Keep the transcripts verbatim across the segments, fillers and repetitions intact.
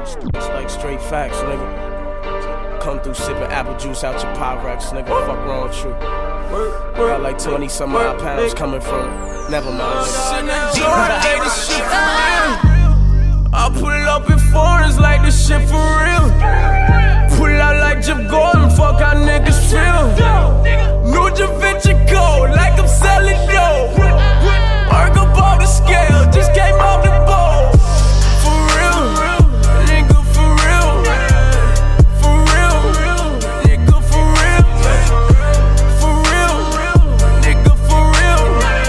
It's like straight facts, nigga. Come through sipping apple juice out your Pyrex, nigga. Fuck wrong with you. Got like twenty some odd pounds coming from. Never mind. I pull up in foreigns like this shit for real. Pull out like Jeff Gordon, fuck how niggas feel. New Da Vinci Code, like I'm selling dope. Work up off the scale, just came off the boat. For real, nigga, for real. For real, nigga, for real. For real, nigga, for real.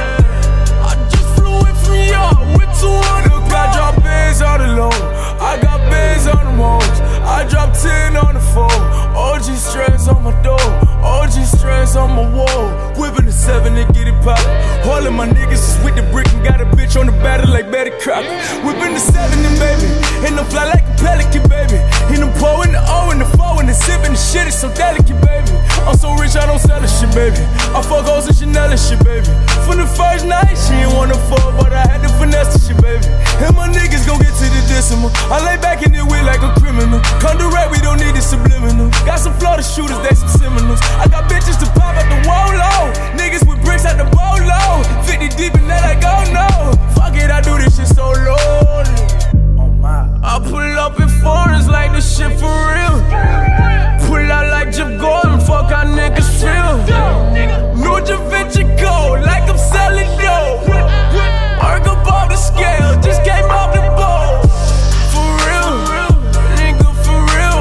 I just flew in from York with two hundred. I drop bands on the low, I got bands on the modes. I drop ten on the phone. O G stress on my door, O G stress on my wall. Whipping the seven and get it poppin'. All of my niggas is with the brick and got a bitch on the battle like Betty Crocker. Whipping the seven and baby, and I'm fly like a pelican, baby. And I'm pouring the O and the four and the sipping the shit is so delicate, baby. I'm so rich I don't sell a shit, baby. I fuck hoes and Chanel and shit, baby. From the first night she ain't wanna fuck, but I had to finesse the shit, baby. And my niggas gon' get to the decimal. I lay back in the wheel like a criminal. Come direct, we don't need the subliminal. Got some Florida shooters, they some Seminoles. I got bitches to pop at the wall low. Niggas with bricks at the bowl low. fifty deep and they like, oh no. Fuck it, I do this shit so lonely. Oh my. I pull up in foreigns like this shit for real. Pull out like Jeff Gordon, fuck how niggas feel. New Da Vinci Code, like I'm selling dope. Work up off the scale, just came off the boat. For real, nigga, for real.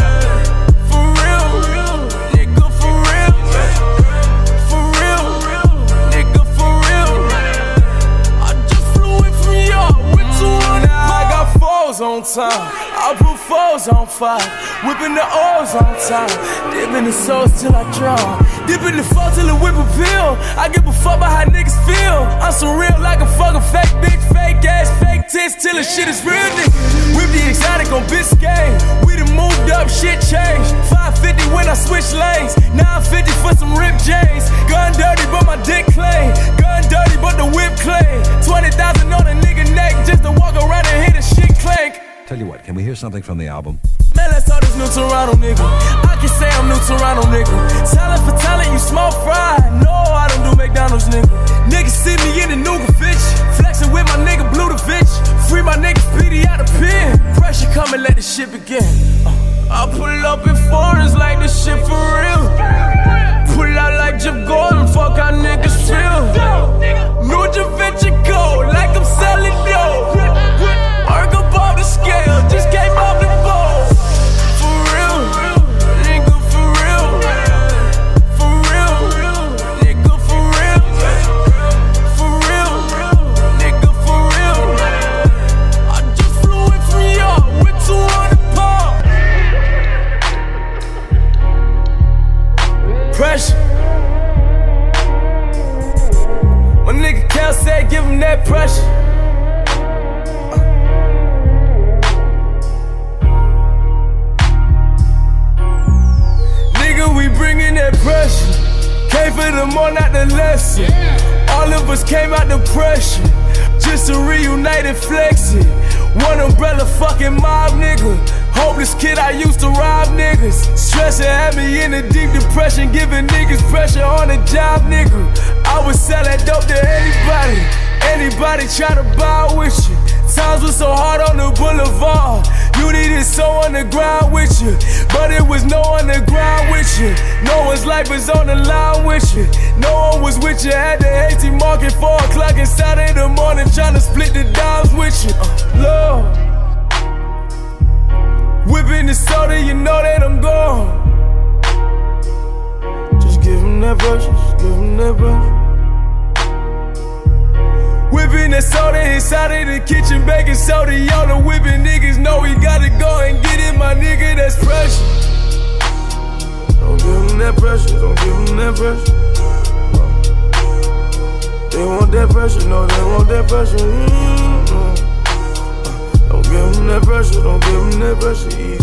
For real, nigga, for real. For real, nigga, for real. I just flew in from York with two hundred. Now I got fours on time, I put fours on five. Whipping the O's on time, dipping the souls till I draw. Dipping the four till the whip a pill. I give a fuck about how niggas feel. I'm so real like a fucking fake bitch, fake ass, fake tits till the shit is real, nigga. Whip the exotic on Biscayne. We done moved up, shit changed. five fifty when I switch lanes. nine fifty for some Rip James. Gun dirty but my dick clean. Gun dirty but the whip clean. twenty thousand on a nigga neck just to walk around and hear the shit clank. Tell you what, can we hear something from the album? Man, let's talk this new Toronto nigga. I can say I'm new Toronto nigga. Talent for talent, you small fry. No, I don't do McDonald's nigga. Niggas see me in the Nougat Fitch. Flexing with my nigga Blue Da Vinci. Free my nigga Speedy out the pen. Pressure come and let the shit begin. uh, I pull up in foreigns like this shit for real. Pull out like Jeff Gordon, fuck how niggas feel. New Da Vinci Code, like I'm selling dope. Work up off the scale, just came off the boat. For real, nigga, for real. For real, nigga, for real. For real, nigga, for real. I just flew in from York with two hundred pounds. Pressure. My nigga Cal said give him that pressure. We bringin' that pressure. Came for the more, not the lesson. All of us came out the pressure just to reunite and flex it. One umbrella fucking mob nigga. Hopeless kid, I used to rob niggas. Stressing had me in a deep depression, giving niggas pressure on the job, nigga. I would sell that dope to anybody. Anybody try to buy with you. Times was so hard on the boulevard. You needed someone to grind with you, but it was no one to grind with you. No one's life was on the line with you. No one was with you at the eighty market, four o'clock inside in the morning, trying to split the dimes with you. Uh, Lord, whipping the soda, you know that I'm gone. Just give him that brush, just give him that brush. Whipping that soda inside of the kitchen, baking soda, y'all the whipping niggas know we gotta go and get it, my nigga, that's pressure. Don't give them that pressure, don't give them that pressure. No. They want that pressure, no, they want that pressure. Mm-hmm. Don't give them that pressure, don't give them that pressure, yeah.